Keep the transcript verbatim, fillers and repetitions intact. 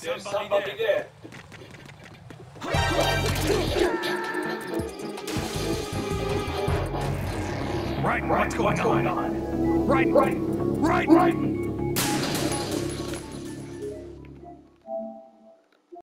There's somebody there. Right, what's going on? Right, right, right, right!